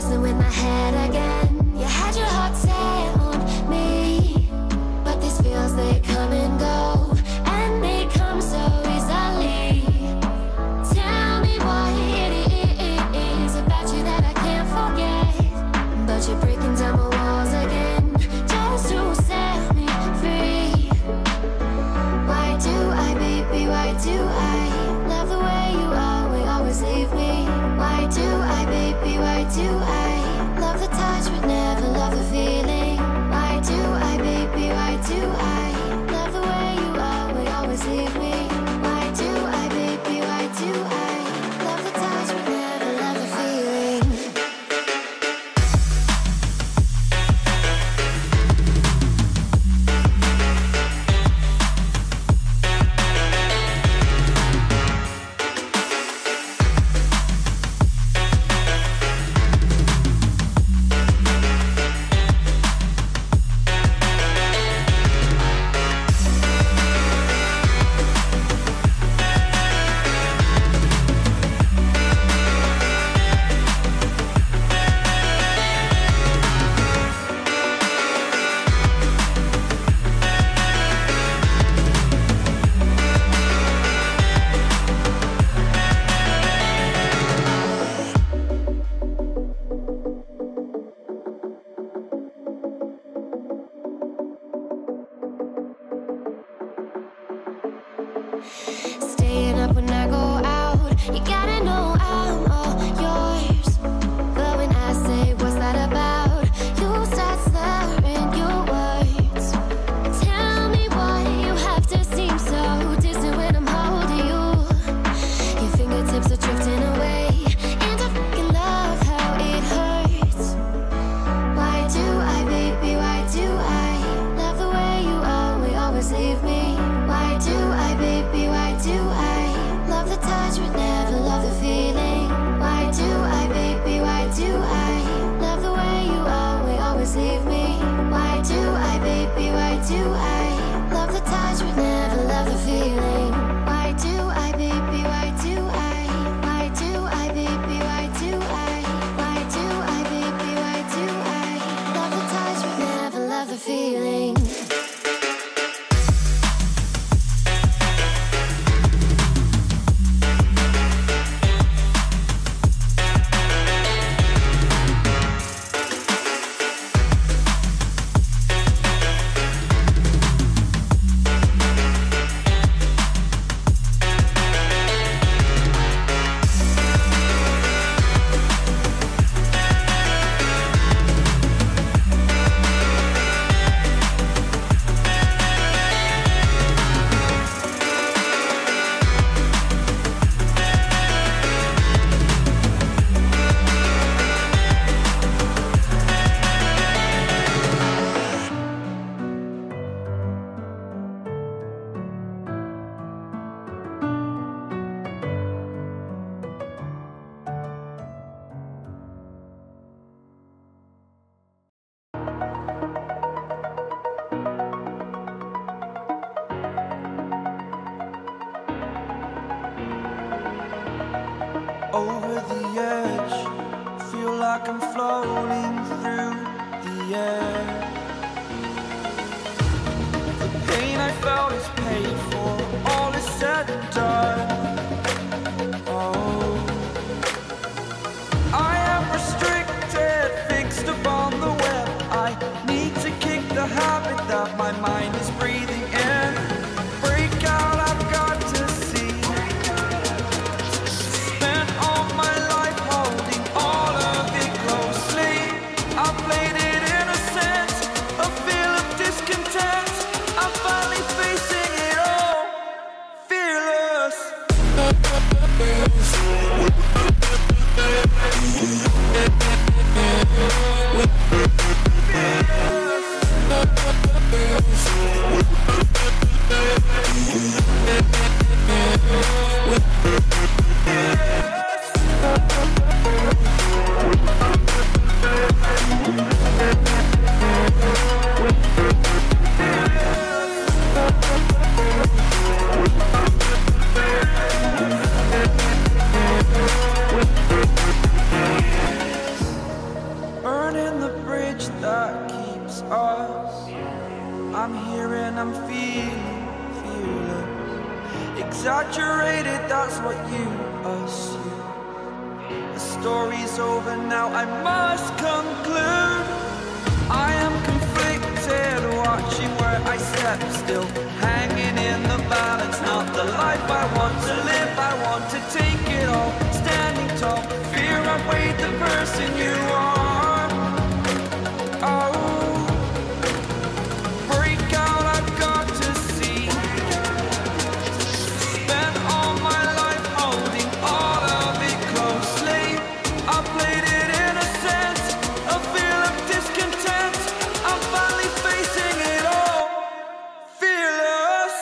messing with my head again. You had your heart set on me, but these feels, they come and go, and they come so easily. Tell me what it is about you that I can't forget, but you're breaking down my walls again, just to set me free. Why do I, baby, why do I love the way you always leave me? Why do I, baby, why do I love the touch but never love the feeling? Why do I, baby, why do I love the way you always leave me? Why do I, baby, why do I love the touch but never love the feeling? Staying up when I go out, you gotta know I'm all yours. But when I say what's that about, you start slurring your words. Tell me why you have to seem so distant when I'm holding you. Your fingertips are drifting away, and I fucking love how it hurts. Why do I, baby, why do I love the way you always leave me? Why do I, baby, why do I love the touch but never love the feeling? Why do I, baby, why do I love the way you always leave me? Why do I, baby, why do I love the touch but never love the feeling? Why do I, baby, why do I do I, baby, why do I do I, baby, why do I love the touch but never love the feeling? Over the edge, feel like I'm floating through the air. The pain I felt is paid for, all is said and done. Oh, I am restricted, fixed upon the web. I need to kick the habit that my mind is breathing in. Break out, I've got to see. Spent all my life holding all of it closely. I played it innocent, a feel of discontent. I'm finally facing it all, fearless. that's what you assume. The story's over now, I must conclude. I am conflicted, watching where I step still, hanging in the balance. Not the life I want to live, I want to take it all. Standing tall, fear outweighed the person you are. Oh, break out, I've got to see. Spent all my life holding all of it closely. I played it innocent, a feel of discontent. I'm finally facing it all, fearless.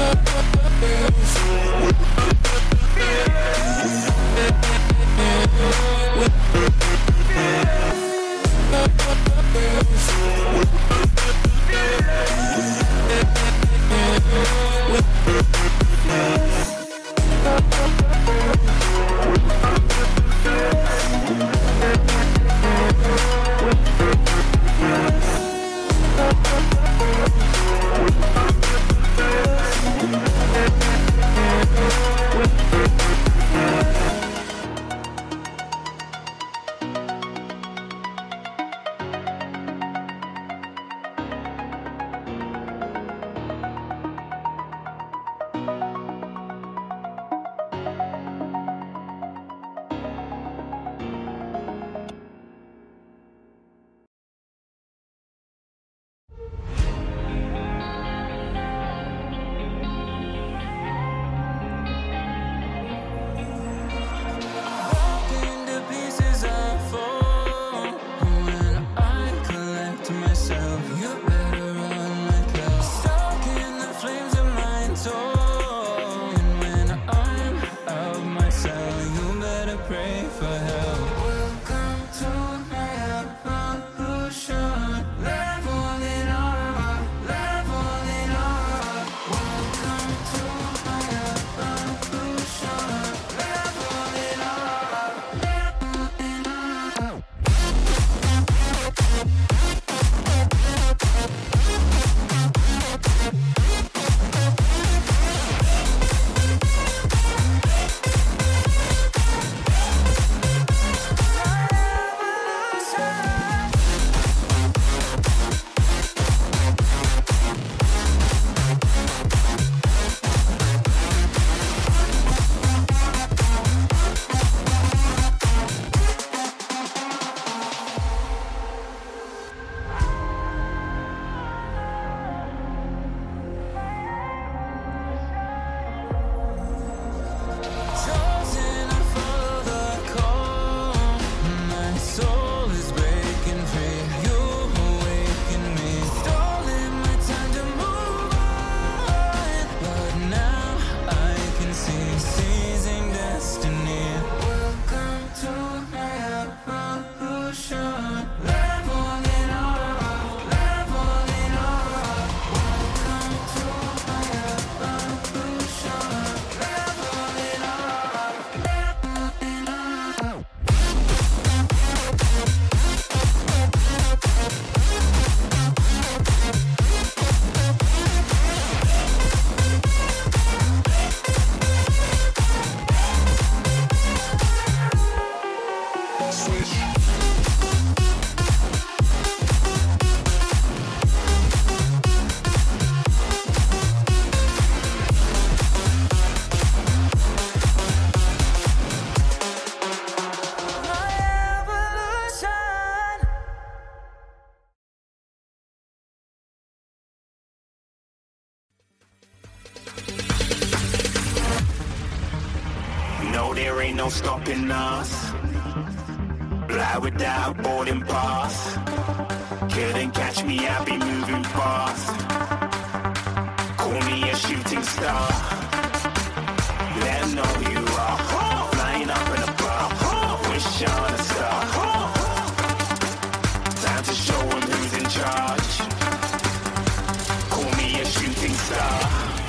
No, there ain't no stopping us. Fly without boarding pass. Couldn't catch me, I'll be moving fast. Call me a shooting star. Let 'em know who you are. Flying up in a bar. Wish on a star. Time to show 'em who's in charge. Call me a shooting star.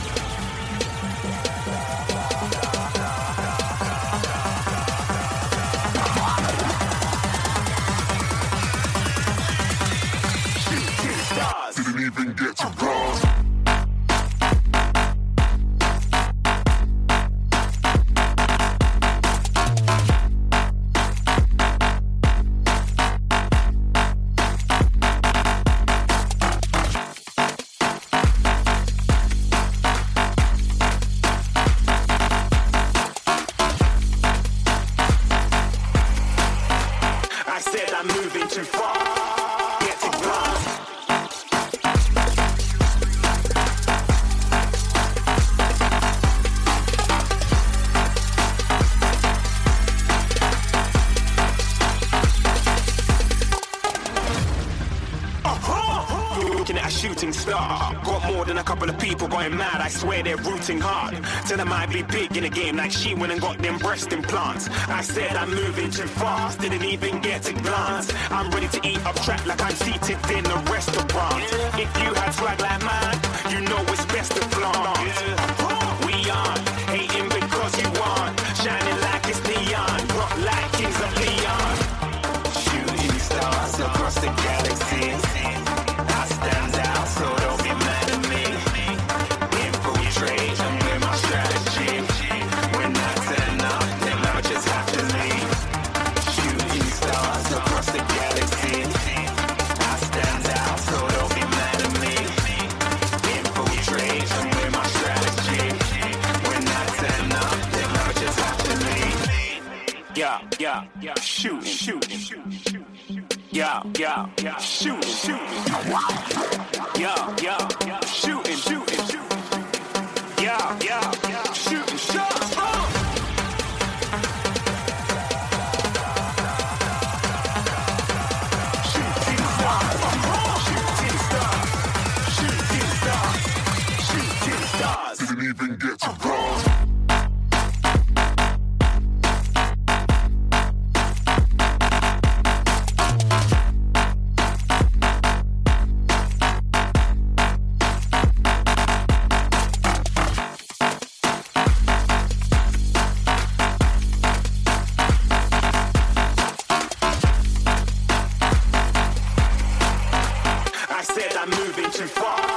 Didn't even get to cross. said I'm moving too far. Get to glass. Looking at a shooting star. Got more than a couple of people going mad. I swear they're rooting hard. Tell them I'd be big in the game like she went and got them breast implants. I said I'm moving too fast. Didn't even get a glance. I'm ready to eat up track like I'm seated in a restaurant. If you had swag like mine, you know it's best to flaunt. We aren't hating because you aren't. Shining like it's neon. Rock like Kings of Leon. Shooting stars across the galaxy. I stand out, so don't be mad at me. Infiltrate, I'm with my strategy. When I turn up, then I just have to leave. Shooting stars across the galaxy. I stand out, so don't be mad at me. Infiltrate, I'm with my strategy. When I turn up, then I just have to leave. Yeah, shooting. Yeah, shooting. Yeah, shooting. Yeah, shooting shots. Shooting stars. Didn't even get to cross. I said I'm moving too far.